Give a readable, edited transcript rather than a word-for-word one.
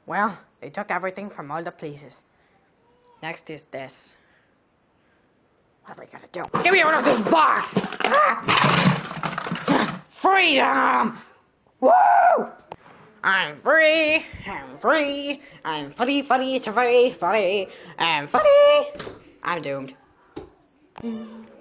Well, they took everything from all the places. Next is this. What are we gonna do? Get me out of this box! Ah! Freedom! Woo! I'm free, I'm free, I'm funny, funny, so funny, funny, I'm funny! I'm doomed.